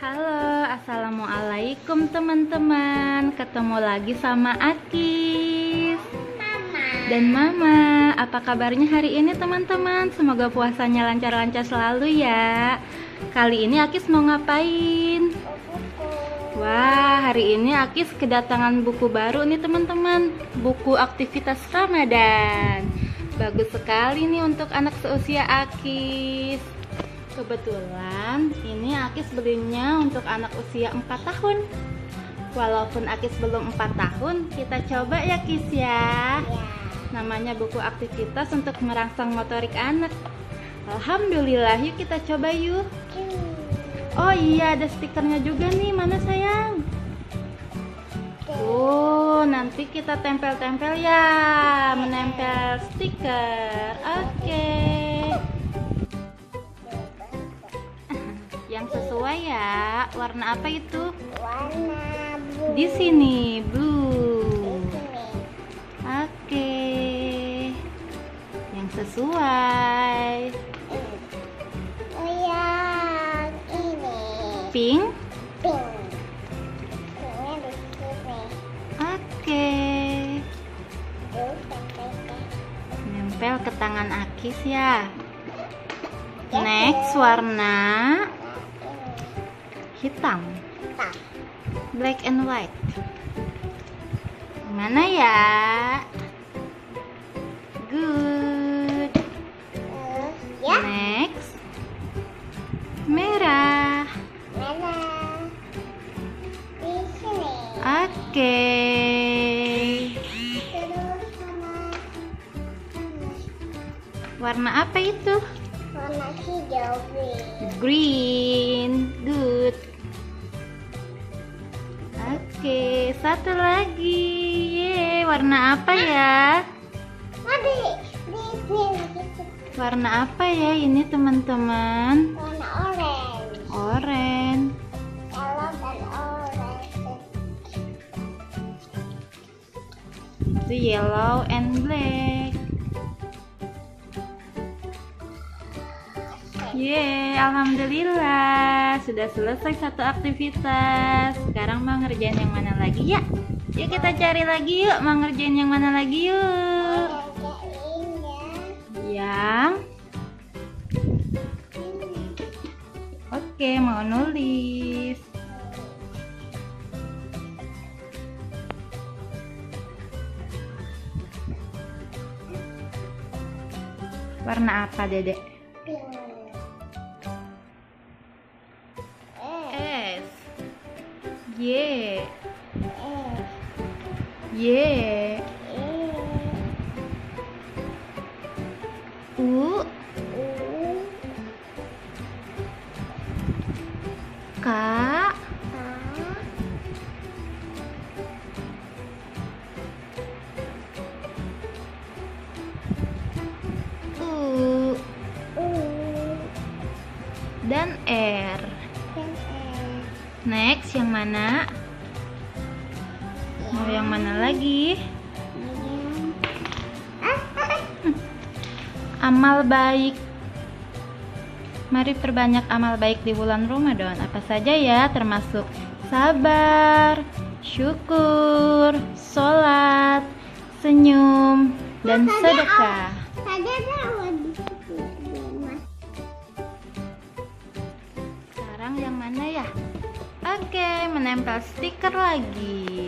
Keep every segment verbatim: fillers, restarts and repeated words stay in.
Halo, assalamualaikum teman-teman. Ketemu lagi sama Akis dan Mama. Apa kabarnya hari ini teman-teman? Semoga puasanya lancar-lancar selalu ya. Kali ini Akis mau ngapain? Wah, hari ini Akis kedatangan buku baru nih teman-teman. Buku aktivitas Ramadan. Bagus sekali nih untuk anak seusia Akis. Kebetulan ini Akis belinya untuk anak usia empat tahun. Walaupun Akis belum empat tahun, kita coba ya Kis ya. Namanya buku aktivitas untuk merangsang motorik anak. Alhamdulillah, yuk kita coba yuk. Oh iya, ada stikernya juga nih, mana sayang? Tuh, nanti kita tempel-tempel ya, menempel stiker. Oke. Yang sesuai ya. Warna apa itu? Warna blue. Di sini blue. Oke. Yang sesuai. Oh yang ini. Pink. Pink. Pinknya di sini. Oke. Terus tempel. Nempel ke tangan Akis ya. Next warna hitam, Tak. black and white. Mana ya? Good. Terus ya. Next merah. Merah. Di sini. Oke. Terus sama Warna apa itu? warna hijau green. Green. Good. Oke, satu lagi. Yeay, warna apa ya? Tadi di sini gitu. Warna apa ya ini teman-teman? Warna orange. Oranye. Yellow dan orange. Itu yellow and black. Yeay, alhamdulillah sudah selesai satu aktivitas. Sekarang mau ngerjain yang mana lagi ya? Yuk kita cari lagi yuk, mau ngerjain yang mana lagi yuk? Yang Oke, mau nulis. Warna apa, Dedek? S. Y. Y. U. K. U. Dan R. Next, yang mana? Mau yang mana lagi? Amal baik. Mari perbanyak amal baik di bulan Ramadan. Apa saja ya, termasuk sabar, syukur, sholat, senyum, dan sedekah. Sekarang yang mana ya? Oke, menempel stiker lagi.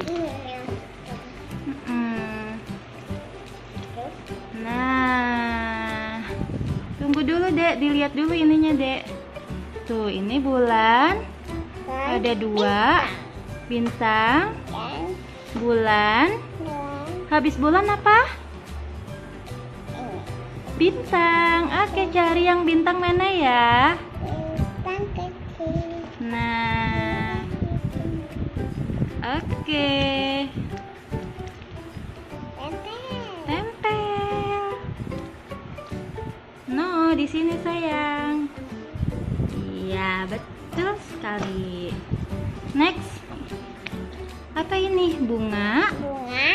Mm-mm. Nah, tunggu dulu Dek, dilihat dulu ininya Dek. Tuh, ini bulan. Ada dua bintang, bulan. Habis bulan apa? Bintang. Oke, cari yang bintang mana ya? Nah, oke. Tempel. No, di sini sayang. Iya, betul sekali. Next. Apa ini? Bunga. Bunga.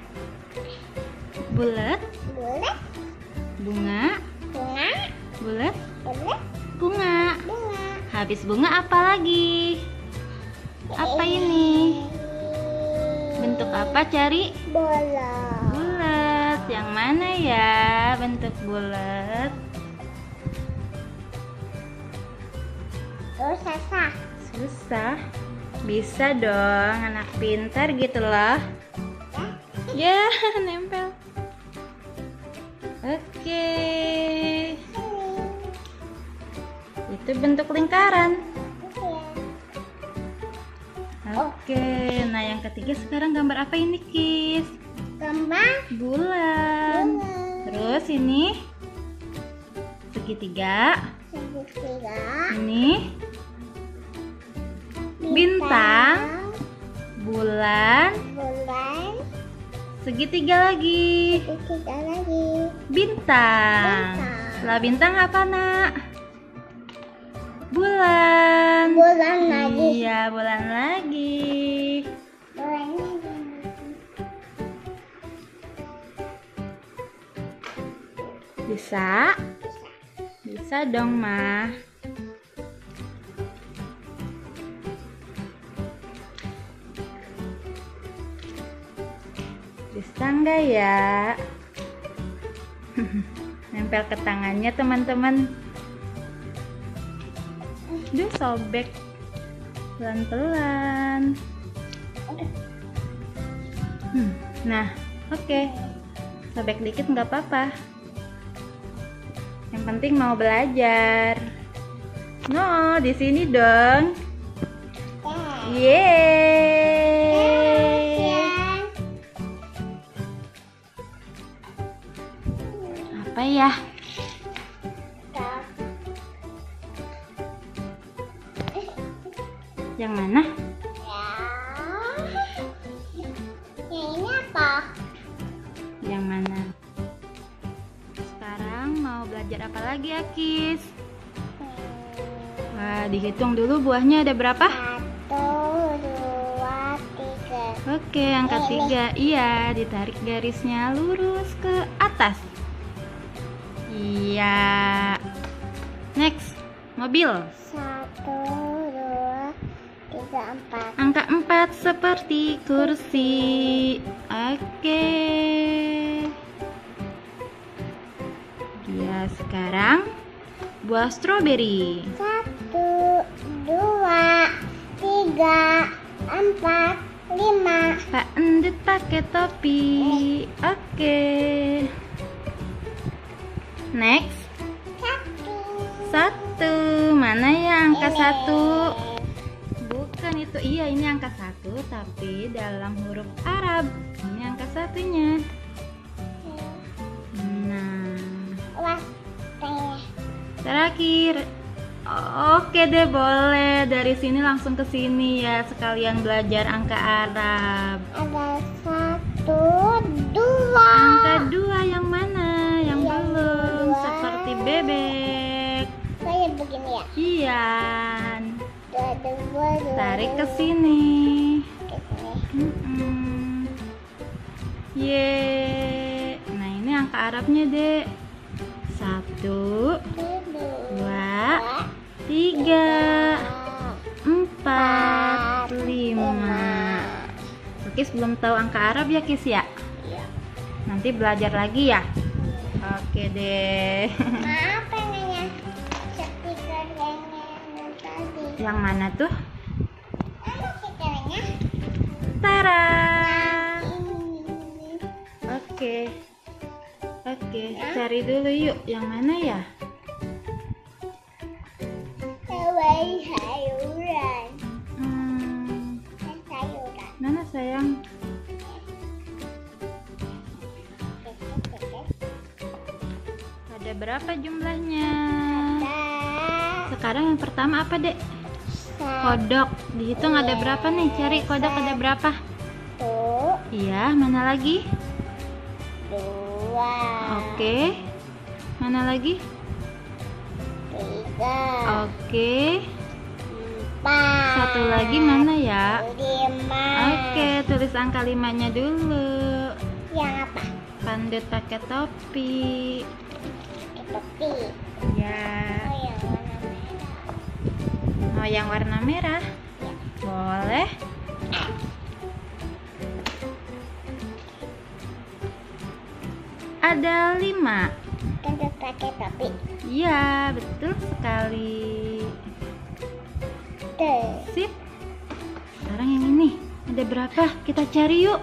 Bulat. Bulat. Bunga. Bunga. Bulat. Bulat. Bunga. Bunga. Habis bunga apa lagi? Apa ini? Bentuk apa cari? Bola. Bulat. Yang mana ya bentuk bulat? Terus susah. Susah. Bisa dong, anak pintar gitu loh. Ya, nempel. Oke. Itu bentuk lingkaran. Oke, nah yang ketiga sekarang gambar apa ini, Kis? Gambar Bulan. bulan. Terus ini segitiga. Segitiga. Ini bintang, bulan, Bulan. segitiga lagi, Segitiga lagi. bintang. Bintang. Setelah bintang apa, Nak? Bulan. Bulan lagi. Iya, bulan lagi. Bulan lagi. Bisa? Bisa dong, Ma. Bisa nggak ya? Nempel ke tangannya, teman-teman. Duh, sobek pelan-pelan. Hmm, nah, oke. Sobek dikit nggak apa-apa. Yang penting mau belajar. No, di sini dong. Yeay. Apa ya? Yang mana? Ya. Yang ini apa? Yang mana? Sekarang mau belajar apa lagi, Akis? Wah, dihitung dulu buahnya ada berapa? Satu, dua, tiga. Oke, angka Ini. tiga. Iya, ditarik garisnya lurus ke atas. Iya. Next, mobil. Satu, dua, tiga, empat. Angka empat seperti kursi. Oke. Ya, sekarang buah stroberi. Satu, dua, tiga, empat, lima. Pak Endut pakai topi. Oke. Next, Satu. satu. Mana ya angka Ini. satu? Bukan itu. Iya, ini angka satu, tapi dalam huruf Arab. Ini angka satunya. Nah, Wah, saya. terakhir. Oke deh, boleh. Dari sini langsung ke sini ya, sekalian belajar angka Arab. Ada satu, dua. Angka dua yang mana? Yang Yang belum. dua. Seperti bebek. Saya begini ya. Iya. Dua, dua, dua. Tarik ke sini. Ke sini. Mm-mm. Ye. Nah, ini angka Arabnya, Dek. Satu, dua, tiga, empat, lima. Kis belum tahu angka Arab ya, Kis ya? Iya. Nanti belajar lagi ya. Oke deh. Maaf pengennya stiker yang tadi. Yang mana tuh? Apa stikernya? Tara. Ini. Oke. Oke, cari dulu yuk. Yang mana ya? Hewan sayuran. Hmm, Sayuran. mana sayang? Ada berapa jumlahnya? Sekarang yang pertama apa, Dek? Kodok. Dihitung ada berapa nih? Cari kodok ada berapa? Satu, Iya, mana lagi? dua, Oke. Mana lagi? tiga, Oke. empat. Satu lagi mana ya? Lima. Oke, tulis angka limanya dulu. Yang apa? Pandut pakai topi. Topi. Ya. Oh, yang warna merah. Mau yang warna merah? Boleh. Ada lima. Kan pakai topi. Iya, betul sekali. Tuh. Sip. Sekarang yang ini. Ada berapa? Kita cari yuk.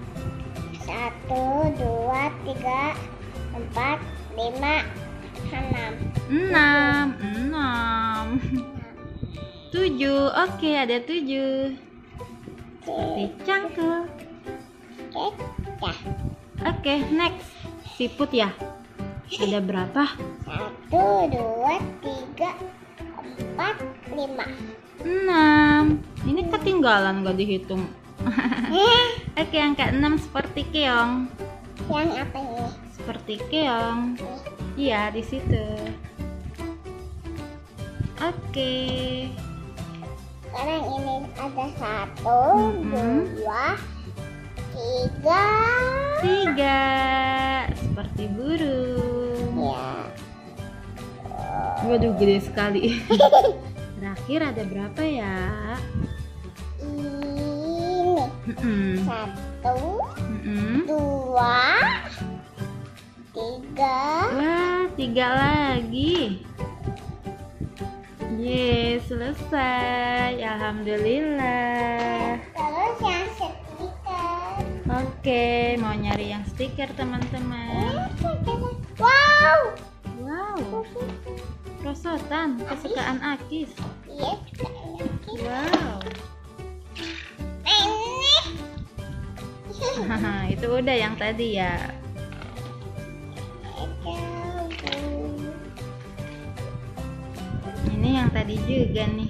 Satu, dua, tiga, empat, lima, enam. Enam. Enam. Tujuh. Oke, ada tujuh. Seperti cangkul. Oke, dah. Oke, next. Siput ya. Ada berapa? Satu, dua, tiga, empat, lima. Enam. Ini ketinggalan gak dihitung. Oke, yang keenam seperti keong. Yang apa ini? Seperti keong. Iya, di situ. Oke. Sekarang ini ada satu, Mm-mm. dua, tiga. Tiga. Seperti burung. Ya. Waduh, gede sekali. Terakhir ada berapa ya? Ini Mm-mm. satu, Mm-mm. dua, tiga. Wah, tiga lagi. Yeay, selesai. Alhamdulillah. Terus yang stiker. Oke, mau nyari yang stiker teman-teman. Wow. Wow, prosotan kesukaan Akis. Iya, juga ini. Wow. Ini. Haha, itu udah yang tadi ya. Ini yang tadi juga nih.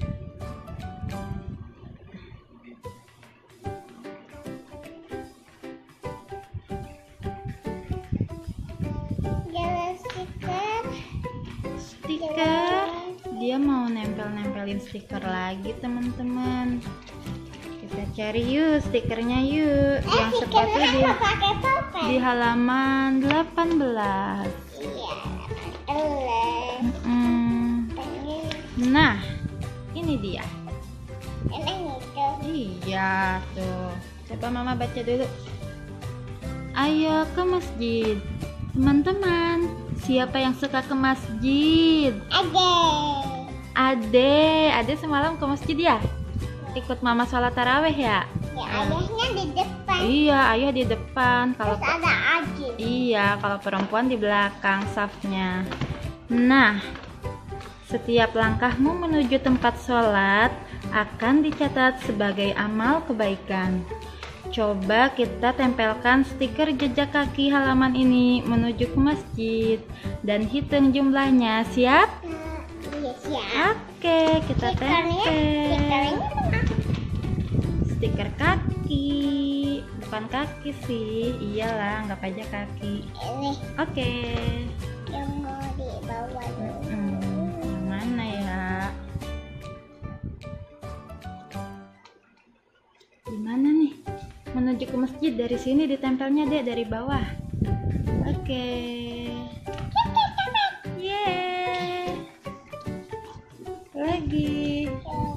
Jalan stiker. Stiker. Dia mau nempel-nempelin stiker lagi teman-teman. Kita cari yuk stikernya yuk. Eh, Yang sepatu stikernya di, nggak pakai topeng. di halaman delapan belas. Iya, telur. Mm. Nah, ini dia. Emang itu. Iya tuh. Coba mama baca dulu. Ayo ke masjid. Teman-teman, siapa yang suka ke masjid? Ade. Ade, Ade semalam ke masjid ya? Ikut mama sholat taraweh ya? Ya, ayahnya di depan. Iya, ayah di depan. Kalau Terus ada Aji. Iya, kalau perempuan di belakang safnya. Nah, setiap langkahmu menuju tempat sholat akan dicatat sebagai amal kebaikan. Coba kita tempelkan stiker jejak kaki halaman ini menuju ke masjid dan hitung jumlahnya. Siap? Iya, siap. Oke, kita Stikernya, stikernya tempel. mana? Stiker kaki, bukan kaki sih. Iyalah, anggap aja kaki. Ini Oke. yang mau dibawa dulu. Hmm, yang mana ya? Gimana nih? Menuju ke masjid dari sini ditempelnya deh dari bawah. Oke. Yeay. Lagi.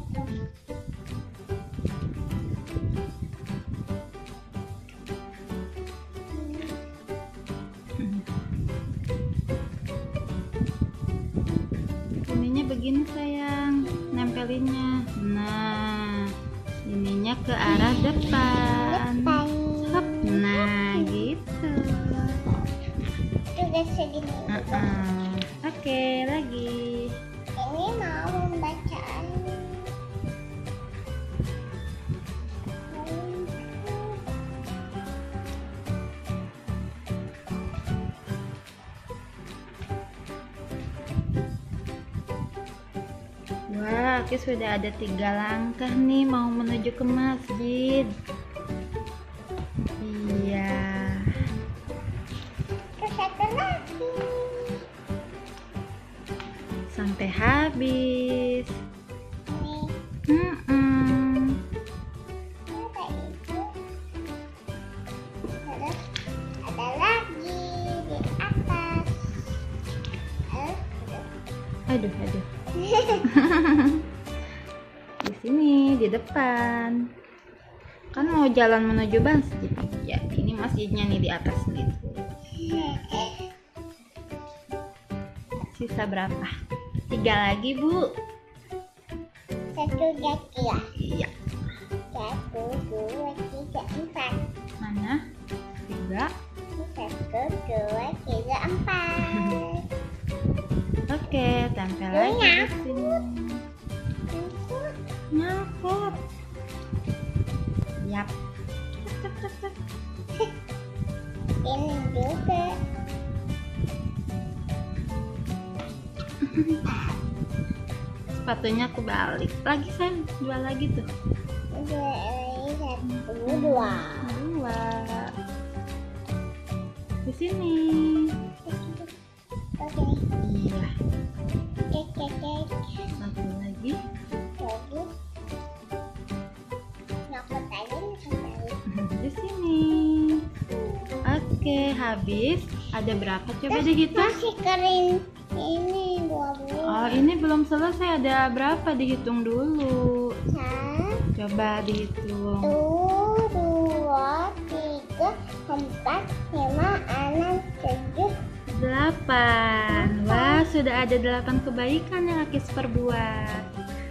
Ininya begini sayang, nempelinnya. Nah, ininya ke arah depan. Depan. Hop, nah gitu. Juga segini. Uh-uh. Oke, lagi. Ini mau bacaan. Wah, Aki sudah ada tiga langkah nih mau menuju ke masjid. Iya. Terus satu lagi. Sampai habis. Ini Mm-mm. ada itu. Terus ada lagi di atas. Eh, Aduh, aduh. di depan. Kan mau jalan menuju masjid. Ya, ini masjidnya nih di atas gitu. Sisa berapa? Tiga lagi, Bu. Satu lagi ya. Iya. Satu, dua, tiga, empat. Mana? Tiga. Satu, dua, tiga, empat. Oke, tempel lagi di sini. Nyangkut. Yap. Cep, cep, cep. Ini juga. Sepatunya aku balik. Lagi sayang, dua lagi tuh. Dua, satu, dua. Dua. Di sini. Oke. Iya. Cek, cek, cek. Satu lagi. Lagi. Nyokot aja nih kembali. Di sini. Oke, habis. Ada berapa? Coba dihitung. Masih kering. Ini dua belas. Oh, ini belum selesai. Ada berapa? Dihitung dulu. Satu, Coba dihitung. dua, tiga, empat, lima, enam, tujuh. Delapan. Wah, sudah ada delapan kebaikan yang Akis perbuat.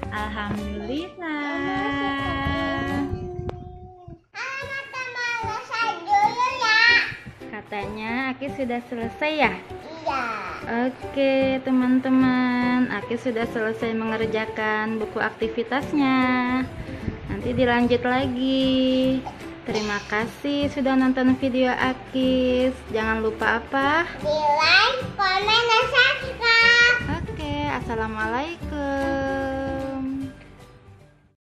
Alhamdulillah. Alamat teman selesai dulu ya. Katanya Akis sudah selesai ya? Iya. Oke teman-teman, Akis sudah selesai mengerjakan buku aktivitasnya. Nanti dilanjut lagi. Terima kasih sudah nonton video Akis. Jangan lupa apa? Di like, komen, dan subscribe. Oke, assalamualaikum.